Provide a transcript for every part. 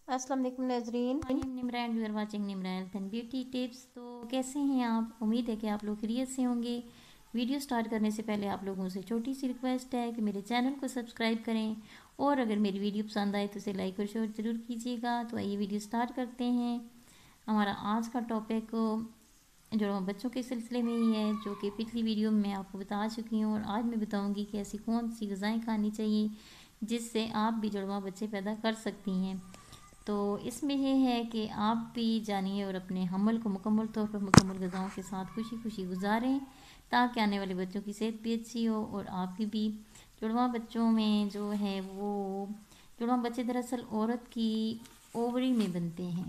अस्सलाम वालेकुम नाज़रीन। I am Nimran, you are watching Nimran health and beauty tips. तो कैसे हैं आप? उम्मीद है कि आप लोग खैरियत से होंगे। वीडियो स्टार्ट करने से पहले आप लोगों से छोटी सी रिक्वेस्ट है कि मेरे चैनल को सब्सक्राइब करें और अगर मेरी वीडियो पसंद आए तो उसे लाइक और शेयर ज़रूर कीजिएगा। तो आइए वीडियो स्टार्ट करते हैं। हमारा आज का टॉपिक जो बच्चों के सिलसिले में ही है, जो कि पिछली वीडियो में मैं आपको बता चुकी हूँ और आज मैं बताऊँगी कि ऐसी कौन सी ग़िज़ाएँ खानी चाहिए जिससे आप भी जुड़वा बच्चे पैदा कर सकती हैं। तो इसमें ये है कि आप भी जानिए और अपने हमल को मुकम्मल तौर पर मुकम्मल ग़िज़ाओं के साथ खुशी खुशी गुजारें, ताकि आने वाले बच्चों की सेहत भी अच्छी हो और आपकी भी। जुड़वा बच्चों में जो है वो जुड़वा बच्चे दरअसल औरत की ओवरी में बनते हैं,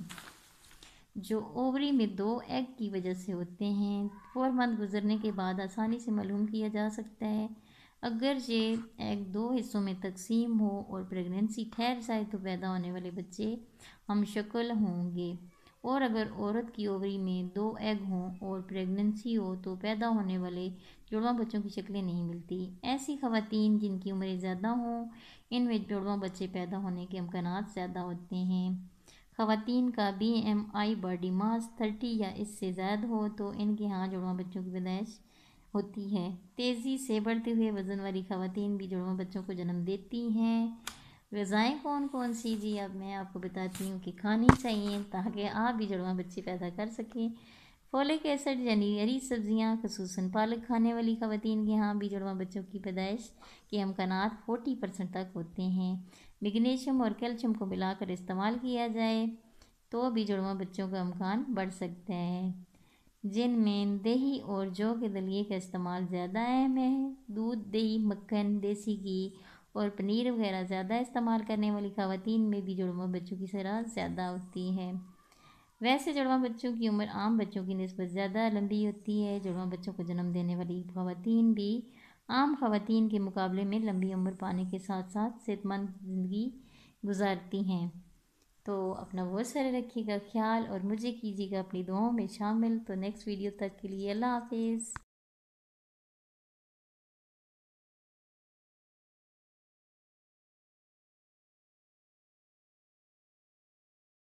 जो ओवरी में 2 एग की वजह से होते हैं। 4 मंथ गुजरने के बाद आसानी से मालूम किया जा सकता है। अगर ये एग 2 हिस्सों में तकसीम हो और प्रेगनेंसी ठहर जाए तो पैदा होने वाले बच्चे हम शक्ल होंगे, और अगर औरत की ओवरी में 2 एग हों और प्रेगनेंसी हो तो पैदा होने वाले जुड़वा बच्चों की शक्लें नहीं मिलती। ऐसी ख़वातीन जिनकी उम्रें ज़्यादा हों, इनमें जुड़वा बच्चे पैदा होने के इम्कानात ज़्यादा होते हैं। ख़वातीन का BMI बॉडी मास 30 या इससे ज़्यादा हो तो इनके यहाँ जुड़वा बच्चों की पैदाइश होती है। तेज़ी से बढ़ते हुए वज़न वाली ख़वातीन भी जुड़वा बच्चों को जन्म देती हैं। ग़िज़ाएँ कौन कौन सी जी अब मैं आपको बताती हूँ कि खानी चाहिए ताकि आप भी जुड़वा बच्चे पैदा कर सकें। फोलिक एसिड यानी हरी सब्जियाँ, खसूसन पालक खाने वाली ख़वातीन के यहाँ भी जुड़वा बच्चों की पैदाइश के इम्कानात 40% तक होते हैं। मैग्नीशियम और कैल्शियम को मिलाकर इस्तेमाल किया जाए तो भी जुड़वा बच्चों का इम्कान बढ़ सकता है। जिनमें दही और जौ के दलिए का इस्तेमाल ज़्यादा अहम है। दूध, दही, मक्खन, देसी घी और पनीर वगैरह ज़्यादा इस्तेमाल करने वाली ख़वातीन में भी जुड़वा बच्चों की शरह ज़्यादा होती है। वैसे जुड़वा बच्चों की उम्र आम बच्चों की निस्बत ज़्यादा लंबी होती है। जुड़वा बच्चों को जन्म देने वाली ख़वातीन भी आम ख़वातीन के मुकाबले में लंबी उम्र पाने के साथ साथ सेहतमंद ज़िंदगी गुजारती हैं। तो अपना बहुत सारे रखिएगा ख्याल और मुझे कीजिएगा अपनी दुआओं में शामिल। तो नेक्स्ट वीडियो तक के लिए अल्लाह हाफिज़।